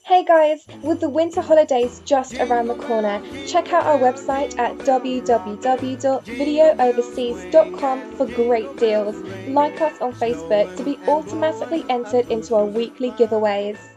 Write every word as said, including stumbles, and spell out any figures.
Hey guys, with the winter holidays just around the corner, check out our website at w w w dot video overseas dot com for great deals. Like us on Facebook to be automatically entered into our weekly giveaways.